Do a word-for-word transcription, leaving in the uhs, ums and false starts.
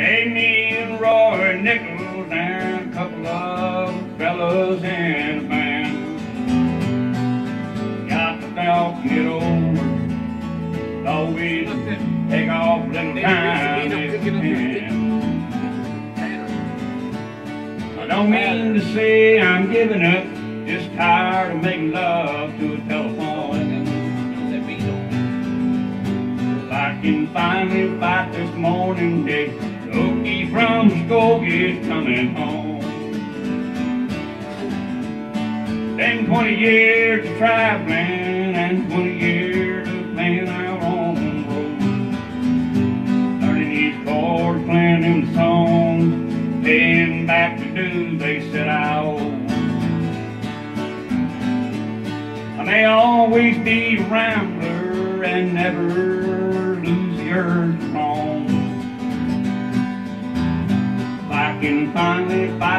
Hey, me and Roy Nichols and a couple of fellas in a band got to talking it over. Thought we'd take off a little time if we can. I don't mean to say I'm giving up, just tired of making love to a telephone. I can finally fight this morning day. Okie from Skogie's coming home. Been twenty years of traveling and twenty years of playing out on the road. Learning these chords, playing them songs, paying back the dues they said I owe. I may always be a rambler and never lose the urge to roam. If I can finally find